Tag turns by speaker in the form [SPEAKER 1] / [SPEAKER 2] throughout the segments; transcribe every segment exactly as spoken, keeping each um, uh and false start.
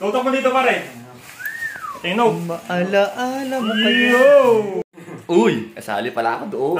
[SPEAKER 1] Tutok mo dito pare. Tingnog.
[SPEAKER 2] Maalaala mo kayo. Uy, kasali pala ako doon.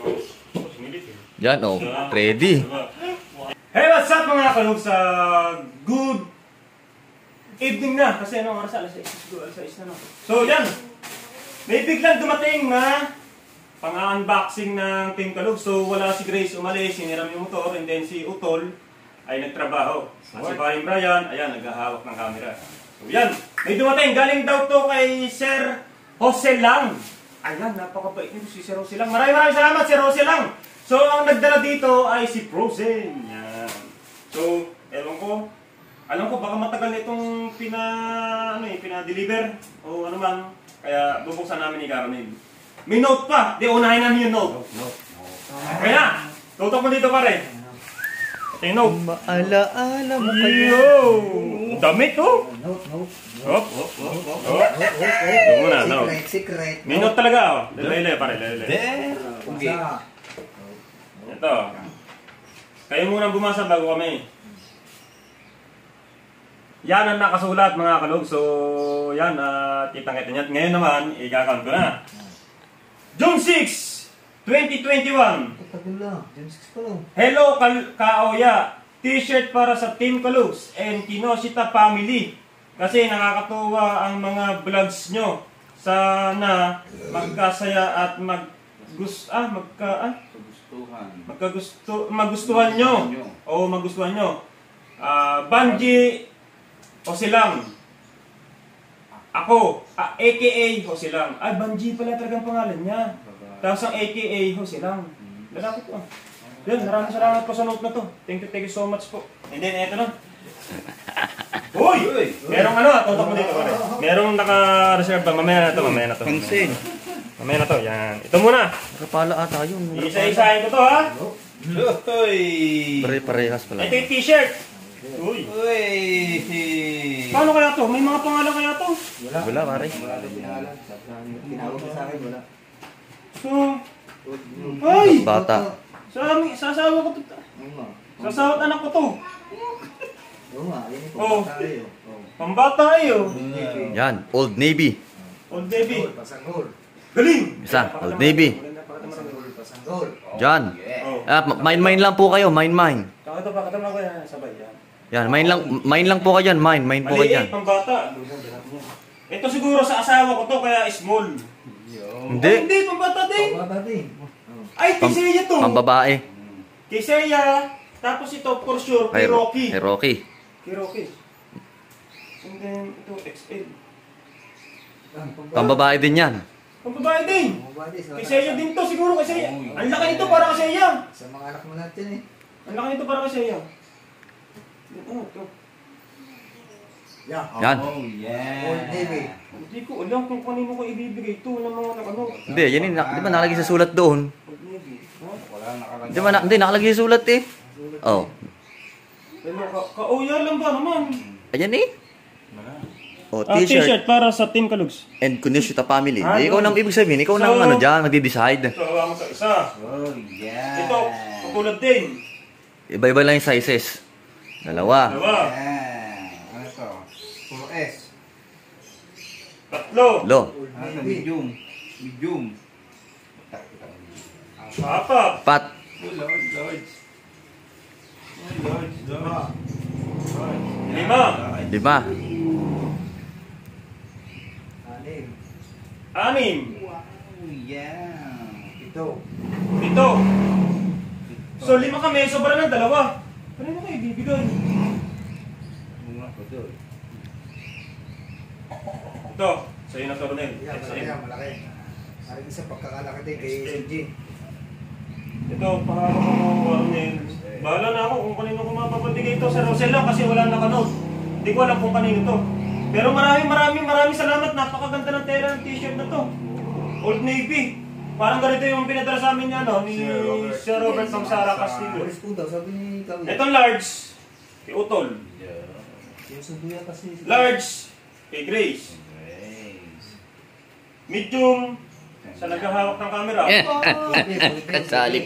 [SPEAKER 2] Yan oh, ready.
[SPEAKER 1] Hey, what's up mga kalog sa good evening na. Kasi ano, oras alas sais na no. So yan, may biglang dumating na pang-unboxing ng Team Kalug. So wala si Grace umalis, siniram yung motor, and then si Utol ay nagtrabaho. At si Paring Brian, ayan, naghahawak ng camera. So yan, may dumating, galing daw to kay Sir Jose Lang. Ayan, napakabait nito si Sir Jose Lang. Maraming maraming salamat Sir Jose Lang. So ang nagdala dito ay si Frozen. Yan. So, ewan ko, alam ko baka matagal na itong pina, ano eh, pina-deliver o ano man. Kaya bubuksan namin ni Caramel. May note pa. Di, unahin namin yung note. Note, note. Kaya, tutok mo dito pare. Ito yung note.
[SPEAKER 2] Maalaala mo kayo.
[SPEAKER 1] Damit oh.
[SPEAKER 3] Note, note.
[SPEAKER 1] Hop, hop, hop, hop. Ito muna, note.
[SPEAKER 3] Secret, secret.
[SPEAKER 1] May note talaga oh. Lele, pare, lele.
[SPEAKER 3] Okay.
[SPEAKER 1] Ito. Kayo muna bumasa bago kami. Yan ang nakasulat mga kalog. So, yan, uh, kitang-kita niya. Ngayon naman, i-count ko na. June sixth, twenty twenty-one.
[SPEAKER 3] Tagal lang. June sixth pa lang.
[SPEAKER 1] Hello Kaoya. T-shirt para sa Team Kalugs and Kinoshita family. Kasi nakakatuwa ang mga vlogs nyo. Sana magkasaya at mag gus ah magka ah magustuhan. Magkagusto magustuhan nyo. O magustuhan nyo. Ah, uh, Banji Jose Lang. Ako, uh, A K A Jose Lang. Ay, Banji pala talagang pangalan niya. Tapos ang A K A Jose Lang. Lalaki po. Yan, maraming salamat po sa note na to. Thank you, thank you so much po. And then, eto na. Uy! Merong ano, tutok mo dito pare. Merong naka-reserve pa. Mamaya na to, mamaya na to.
[SPEAKER 2] Pansin.
[SPEAKER 1] Mamaya na to, yan. Ito muna.
[SPEAKER 2] Nakapala ata yun.
[SPEAKER 1] Isa-isahin ko to ha.
[SPEAKER 2] Uy! Pare-parehas pala.
[SPEAKER 1] Ito yung t-shirt. Uy!
[SPEAKER 2] Uy!
[SPEAKER 1] Paano kaya to? May mga pangalan kaya to?
[SPEAKER 3] Wala.
[SPEAKER 2] Wala pare.
[SPEAKER 3] Wala rin pangalan. Tinawag ko sa akin, wala.
[SPEAKER 1] So, ay!
[SPEAKER 2] Bata.
[SPEAKER 1] Sa amin, sasawa ko to. Sasawa anak ko to.
[SPEAKER 3] Oo nga, yun yung
[SPEAKER 1] Oh.
[SPEAKER 3] pambata tayo.
[SPEAKER 1] Pambata ayo.
[SPEAKER 2] Yan, Old Navy.
[SPEAKER 1] Old baby.
[SPEAKER 3] Pasanggol.
[SPEAKER 1] Galing!
[SPEAKER 2] Isa, Old Navy.
[SPEAKER 3] Pasanggol, pasanggol.
[SPEAKER 2] Diyan.
[SPEAKER 1] Oh.
[SPEAKER 2] Ah, mine-mine lang po kayo, mine-mine.
[SPEAKER 1] Kakata pa, katama ko yan. Sabay yan.
[SPEAKER 2] Yan, mine lang, mine lang po kayo dyan, mine, mine po kayo dyan.
[SPEAKER 1] Maliit, pambata. Ito siguro sa asawa ko to, kaya small.
[SPEAKER 2] Hindi.
[SPEAKER 1] Oh, hindi, pambata din.
[SPEAKER 3] Pambata din.
[SPEAKER 1] Ay, kay Seiya to.
[SPEAKER 2] Pambabae.
[SPEAKER 1] Kay Seiya. Tapos ito, for sure, kay
[SPEAKER 2] Kay
[SPEAKER 1] Rocky.
[SPEAKER 2] Kay Rocky.
[SPEAKER 1] Kay Rocky. And then, ito, X L.
[SPEAKER 2] Pambabae din yan.
[SPEAKER 1] Pambabae din.
[SPEAKER 3] Pambata din.
[SPEAKER 1] Kay Seiya din to, siguro kay Seiya. Ang laki nito para kay Seiya.
[SPEAKER 3] Sa mga anak mo natin eh.
[SPEAKER 1] Ang laki nito para kay Seiya. Ano ito?
[SPEAKER 3] Yeah.
[SPEAKER 2] Yan.
[SPEAKER 3] Old Navy.
[SPEAKER 1] Hindi ko alam kung kanino ko ibibigay ito ng mga ano.
[SPEAKER 2] Hindi, yan yun. Di ba nakalagay sa sulat doon?
[SPEAKER 1] Old Navy. Ha?
[SPEAKER 2] Di ba, na, hindi, nakalagay sa sulat eh. Oh.
[SPEAKER 1] Pero ka- kauya lang ba naman?
[SPEAKER 2] Ayan eh. Oh,
[SPEAKER 1] Ah,
[SPEAKER 2] t-shirt.
[SPEAKER 1] t-shirt para sa Team Kalugs.
[SPEAKER 2] And Kinoshita family.
[SPEAKER 1] Ah,
[SPEAKER 2] Eh, ikaw
[SPEAKER 1] yun.
[SPEAKER 2] nang ibig sabihin, ikaw
[SPEAKER 1] So-
[SPEAKER 2] nang ano dyan, magdi-decide.
[SPEAKER 1] Ito, hawa mo sa isa.
[SPEAKER 3] Oh, yeah.
[SPEAKER 1] Ito, katulad din.
[SPEAKER 2] Iba-iba lang yung sizes. Dalawa.
[SPEAKER 1] Dalawa.
[SPEAKER 4] Yeah. Ano to? Puro S.
[SPEAKER 1] Tatlo.
[SPEAKER 2] Lo.
[SPEAKER 3] Old
[SPEAKER 4] Ano to?
[SPEAKER 3] Navy.
[SPEAKER 4] Medium. Medium.
[SPEAKER 1] Apat.
[SPEAKER 2] Pat.
[SPEAKER 4] Oh, Lord, Lord. Oh, Lord, Lord.
[SPEAKER 1] Lima.
[SPEAKER 2] Lima.
[SPEAKER 3] Anim.
[SPEAKER 1] Anim.
[SPEAKER 4] Wow, yeah.
[SPEAKER 3] Ito.
[SPEAKER 1] Pito. So, lima kami, sobra ng dalawa. Kanino kayo ibibigay?
[SPEAKER 4] Bunga ko doon.
[SPEAKER 1] Ito, sa'yo na to, Ronel.
[SPEAKER 3] Yan, malaki yan, malaki. Parang isa pagkakalaki din kay Sejin.
[SPEAKER 1] Ito, para ako mo, Ronel. Bahala na ako kung kanino ko mapapatigay ito. Sa Rosel lang kasi wala nakanote. Hindi ko alam kung kanino to. Pero maraming maraming maraming salamat. Napakaganda ng tela ng t-shirt na to. Old Navy. Parang ganito yung pinadala sa amin niya, no? Ni Sir Robert from Sara Castillo.
[SPEAKER 3] Boris po daw, sabi ni Kawin.
[SPEAKER 1] Itong large, kay Utol.
[SPEAKER 3] Yung subuya kasi.
[SPEAKER 1] Large, kay Grace. Medium, sa naghahawak ng camera.
[SPEAKER 2] Kasali.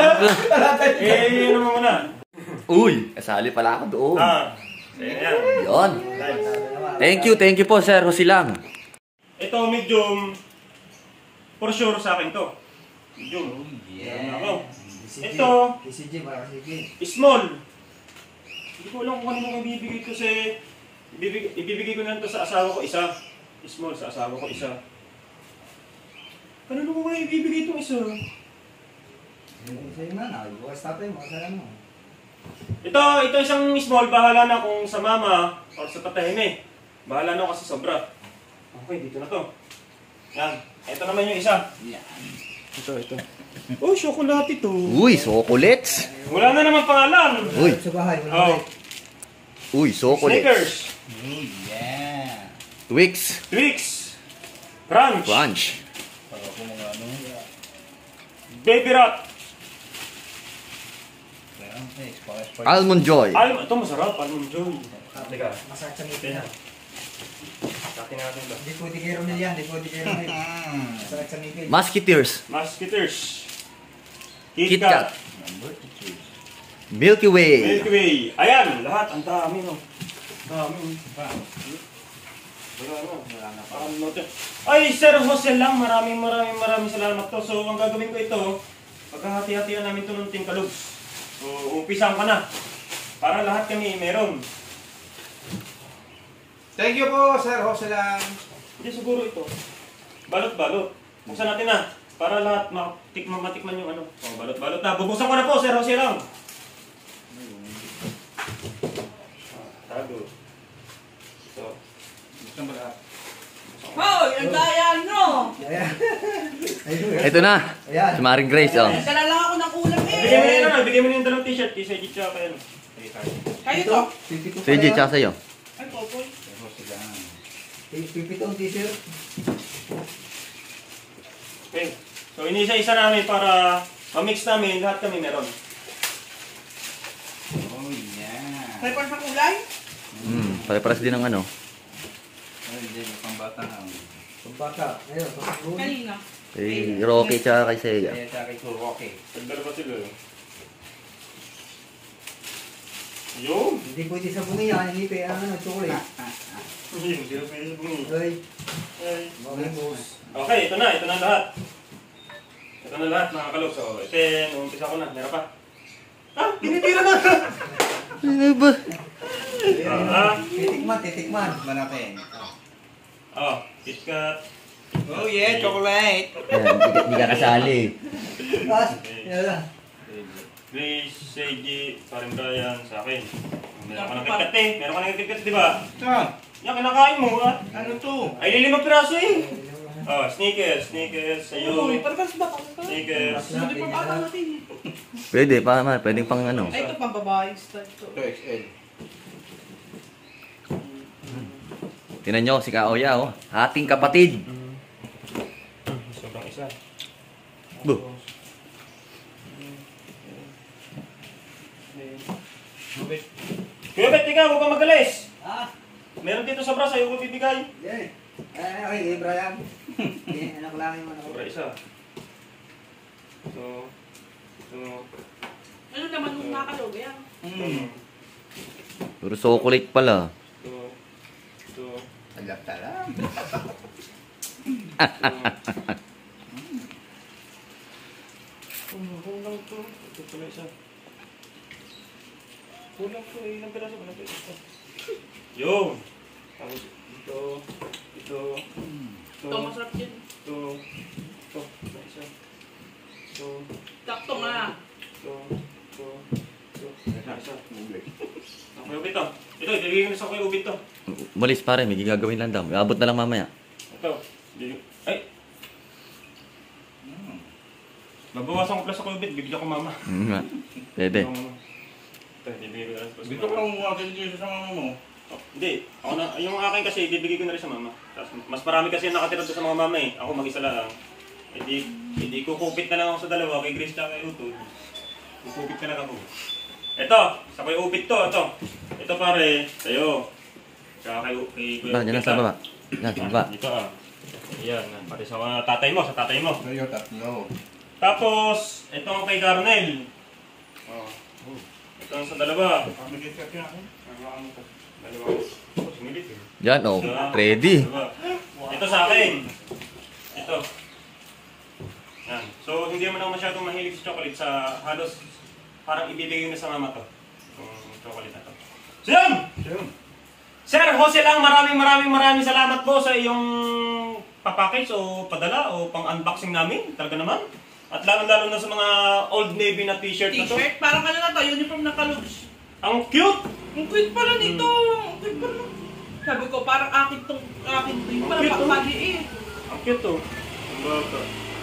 [SPEAKER 1] Eh, yun naman muna.
[SPEAKER 2] Uy! Kasali pala ako doon.
[SPEAKER 1] Ah, ayan.
[SPEAKER 2] Yun. Thank you, thank you po, Sir Hosilang.
[SPEAKER 1] Ito, medium. For sure sa akin to. Medium.
[SPEAKER 4] Yeah.
[SPEAKER 1] Ako.
[SPEAKER 3] D C G.
[SPEAKER 1] Ito.
[SPEAKER 3] D C G, para C G.
[SPEAKER 1] Small. Hindi ko alam kung ano yung ibibigay ko sa... Ibibigay, ibibigay ko na ito sa asawa ko isa. Small sa asawa ko isa. Kanino ko kaya ibibigay itong isa?
[SPEAKER 3] Sa'yo na, nakabukas tatay mo, kasala mo.
[SPEAKER 1] Ito, ito isang small. Bahala na kung sa mama o sa tatay me. Bahala na kasi sobra. Okay, dito na to. Yan. Ito naman yung isa.
[SPEAKER 4] Yan.
[SPEAKER 1] Ito, ito. Oh, chocolate ito.
[SPEAKER 2] Uy, chocolates.
[SPEAKER 1] Wala na naman pangalan.
[SPEAKER 2] Uy.
[SPEAKER 3] Sa bahay, wala
[SPEAKER 1] Oh,
[SPEAKER 3] oh.
[SPEAKER 2] Uy, chocolates.
[SPEAKER 1] Snickers.
[SPEAKER 4] Oh, yeah.
[SPEAKER 2] Twix.
[SPEAKER 1] Twix. Crunch.
[SPEAKER 2] Crunch.
[SPEAKER 4] Para ko mga ano.
[SPEAKER 1] Baby Rat.
[SPEAKER 4] Ayan, eh, expired, expired.
[SPEAKER 2] Almond Joy.
[SPEAKER 1] Almond. Ito masarap. Almond Joy. Teka.
[SPEAKER 3] Masakit sa ngipin na.
[SPEAKER 1] Sakin natin ito.
[SPEAKER 3] Hindi pwede kay Romel yan, hindi pwede kay Romel.
[SPEAKER 4] Mm.
[SPEAKER 3] Masakit sa ngipin.
[SPEAKER 2] Musketeers.
[SPEAKER 1] Musketeers. Kit
[SPEAKER 2] Kit
[SPEAKER 1] Kat.
[SPEAKER 2] Kat.
[SPEAKER 4] Number two.
[SPEAKER 2] Milky Way.
[SPEAKER 1] Milky Way. Ayan. Lahat. Ang dami no. Dami.
[SPEAKER 4] Pa.
[SPEAKER 1] Wala na.
[SPEAKER 4] Wala na pa.
[SPEAKER 1] Parang note. Ay, Sir Jose lang. Maraming maraming maraming salamat to. So, ang gagawin ko ito, pagkahati-hatian namin ito ng Team Kalugs. So, umpisan ka na. Para lahat kami meron.
[SPEAKER 4] Thank you po, Sir Jose lang.
[SPEAKER 1] Hindi siguro ito. Balot-balot. Buksan natin na. Para lahat matikman, matikman yung ano. Oh, balot-balot na. Bubuksan ko na po, Sir Jose lang. Ah, tago. So,
[SPEAKER 4] Buksan ba lahat?
[SPEAKER 5] Hoy, ang daya nyo!
[SPEAKER 3] Ayan. Ayun.
[SPEAKER 2] Ito na.
[SPEAKER 3] Ayan.
[SPEAKER 2] Si Maring Grace, oh.
[SPEAKER 5] Nagdala lang ako ng ulam
[SPEAKER 1] bigyan mo
[SPEAKER 5] eh.
[SPEAKER 1] na lang. Bigyan mo na yung dalawang t-shirt. Kisa Edith tsaka kayo.
[SPEAKER 5] Kayo to?
[SPEAKER 3] Pipito
[SPEAKER 2] Sa J, tsaka sa'yo.
[SPEAKER 5] Ay, popoy.
[SPEAKER 4] Sir Jose lang.
[SPEAKER 3] Pipito ang t-shirt.
[SPEAKER 1] Okay. So, inisa-isa namin para ma-mix namin. Lahat kami meron.
[SPEAKER 4] Oh, yeah.
[SPEAKER 5] May pan sa kulay?
[SPEAKER 2] Hmm, pare-paras din ng ano.
[SPEAKER 4] Ay, hindi. May pambata na.
[SPEAKER 3] Pampaka. Ayun, pampaka.
[SPEAKER 5] Kanina.
[SPEAKER 2] Kay Rocky tsaka kay Seiya.
[SPEAKER 4] Kaya sa akin ko, Rocky.
[SPEAKER 1] Nagdala pa sila. Yun.
[SPEAKER 3] Hindi pwede sa bungi yan, hindi pa ano, chocolate.
[SPEAKER 1] Hindi, hindi na pwede sa bungi.
[SPEAKER 3] Ay,
[SPEAKER 1] Ay.
[SPEAKER 3] mga boss.
[SPEAKER 1] Okay, ito na. Ito na lahat. Ito na lahat, mga kalog. So, ito yun. Umpisa ko na. Meron pa. Ah, pinitira na!
[SPEAKER 2] Ano ba?
[SPEAKER 1] Ah,
[SPEAKER 3] Titikman, titikman.
[SPEAKER 4] Ba natin?
[SPEAKER 1] oh, Kit Kat.
[SPEAKER 4] Oh, yeah. Chocolate.
[SPEAKER 2] Ayan, di, ka- di ka kasali.
[SPEAKER 3] Ah, yan lang.
[SPEAKER 1] Grace, Seiji, Paring Brian, sa akin. Meron ka ng Kit Kat eh. Meron ka ng Kit Kat, di ba?
[SPEAKER 4] Saan?
[SPEAKER 1] Yan, kinakain mo. Ah.
[SPEAKER 4] Ano to?
[SPEAKER 1] Ay, limang piraso eh. Oh, sneakers, sneakers,
[SPEAKER 5] Uy,
[SPEAKER 1] sa'yo.
[SPEAKER 5] parang ba ka?
[SPEAKER 1] Sneakers.
[SPEAKER 5] Hindi pa ata natin.
[SPEAKER 2] Pwede, pa naman. Pwedeng pang ano.
[SPEAKER 5] Ay, ito pang babae style to.
[SPEAKER 4] Ito, X L.
[SPEAKER 2] Tinan nyo, si Kaoya, oh. Ating kapatid.
[SPEAKER 1] Sobrang isa.
[SPEAKER 2] Bu.
[SPEAKER 1] Kuya Bet, ikaw, huwag kang magalis.
[SPEAKER 3] Ah,
[SPEAKER 1] Meron dito sa braso, ayaw ko bibigay.
[SPEAKER 3] yan. Ay, okay, eh, Brian. Eh, anak lang yung anak ko.
[SPEAKER 1] Sobra isa. So, so,
[SPEAKER 5] Ano naman nung nakalog yan?
[SPEAKER 4] Hmm.
[SPEAKER 2] Puro chocolate pala.
[SPEAKER 1] so, so,
[SPEAKER 4] Alap tala.
[SPEAKER 1] kulang to. Ito pala isa. Kulang to, eh, ilang piraso ba na ito? Yo! Tapos, ito, ito, ito,
[SPEAKER 5] Ito, masarap din.
[SPEAKER 1] ito, ito, ito, isa. Ito,
[SPEAKER 5] Takto nga.
[SPEAKER 1] ito, ito, ito, isa. Okay, ubit to. Ito, ibigay ko na sa kuya ubit to.
[SPEAKER 2] Umalis pare, may gagawin lang daw. Abot na lang mamaya.
[SPEAKER 1] Ito, ibigay- ay! Babawasan ko pala sa kuya ubit, bibigyan ko mama.
[SPEAKER 2] Hmm, nga. Pwede.
[SPEAKER 1] Ito, ibigay ko na rin sa
[SPEAKER 4] Dito ka lang mga dito sa mama mo.
[SPEAKER 1] Oh, hindi. Ako na, yung akin kasi, bibigay ko na rin sa mama. Tapos, mas marami kasi yung nakatira doon sa mga mama eh. Ako mag-isa lang. Hindi, hindi ko kupit na lang ako sa dalawa, kay Grace at kay Utod. Kukupit ka lang ako. Ito, sa kuya upit to, ito. Ito pare, sa'yo. Tsaka kay, kay kuya
[SPEAKER 2] Ba, dyan lang sa baba. Yan, sa baba.
[SPEAKER 1] Dito ah. Ayan, pare sa mga tatay mo, sa tatay mo.
[SPEAKER 4] Kayo tatlo.
[SPEAKER 1] Tapos, ito ang kay Garnel. Oh. Ito ang sa dalawa.
[SPEAKER 4] Mag-get ka ako.
[SPEAKER 1] Dalawang sinilit eh.
[SPEAKER 2] Yan, oh. Ready.
[SPEAKER 1] Diba? Ito sa akin. Ito. Yan. So, hindi naman ako masyadong mahilig sa chocolate. Sa halos, parang ibibigay na sa mama to. Itong chocolate na to. So, yan! Sir Jose lang, maraming maraming maraming salamat po sa iyong papackage o padala o pang-unboxing namin. Talaga naman. At lalo-lalo na sa mga Old Navy na t-shirt na to.
[SPEAKER 5] T-shirt, parang ano na to, uniform na kalubs.
[SPEAKER 1] Ang cute!
[SPEAKER 5] Ang cute pala nito. Ang cute pala. Sabi ko, parang akin tong, akin to. Yung parang
[SPEAKER 1] Cute, oh.
[SPEAKER 5] pakmaliit.
[SPEAKER 1] Ang cute to. Ang bata.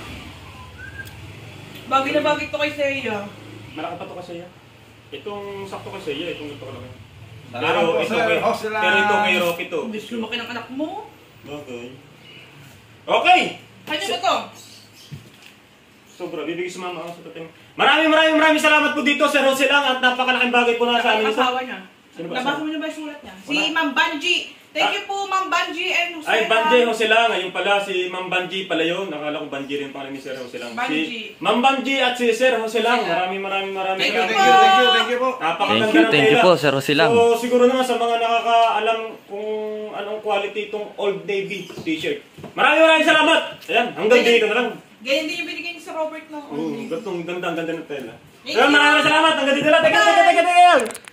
[SPEAKER 5] Bagay na bagay to kay Seiya.
[SPEAKER 1] Malaki pa to kasi yan. Itong sakto kasi yan, itong ito ko lang.
[SPEAKER 3] Salamat
[SPEAKER 1] Pero
[SPEAKER 3] po,
[SPEAKER 1] ito
[SPEAKER 3] Sir
[SPEAKER 1] kay,
[SPEAKER 3] Jose lang.
[SPEAKER 1] pero ito kay Rocky to.
[SPEAKER 5] Ang bilis lumaki ng anak mo.
[SPEAKER 1] Okay. Okay!
[SPEAKER 5] Kanya ba to?
[SPEAKER 1] Sobra, bibigay sa mama ako sa tatim. Maraming maraming maraming salamat po dito, Sir Jose lang, at napakalaking bagay po na sa amin.
[SPEAKER 5] Asawa niya.
[SPEAKER 1] Sino ba
[SPEAKER 5] Nabasa
[SPEAKER 1] asawa?
[SPEAKER 5] mo na ba yung sulat niya? Si
[SPEAKER 1] Wala.
[SPEAKER 5] Ma'am Banji. Thank you po, Ma'am Banji and Jose.
[SPEAKER 1] Ay, Banji Jose lang. Ayun pala, si Ma'am Banji pala yun. Nakala ko Banji rin pangalan ni Sir Jose lang.
[SPEAKER 5] Banji.
[SPEAKER 1] Si Ma'am Banji at si Sir Jose lang. Maraming maraming maraming
[SPEAKER 5] Thank
[SPEAKER 3] Thank you,
[SPEAKER 5] you
[SPEAKER 3] thank you,
[SPEAKER 5] po.
[SPEAKER 3] thank you, thank you po.
[SPEAKER 1] Napakaganda
[SPEAKER 2] Thank you,
[SPEAKER 1] ng
[SPEAKER 2] thank you
[SPEAKER 1] tela.
[SPEAKER 2] po, Sir Jose lang.
[SPEAKER 1] So, siguro naman sa mga nakakaalam kung anong quality itong Old Navy t-shirt. Maraming maraming salamat. Ayan, hanggang dito na lang.
[SPEAKER 5] Ganyan din yung binigay niya sa Robert no.
[SPEAKER 1] Oo, gantong ganda, ang ganda ng tela.
[SPEAKER 5] Thank
[SPEAKER 1] Kaya
[SPEAKER 5] you.
[SPEAKER 1] maraming salamat. Hanggang dito na lang. Teka, teka, teka, teka.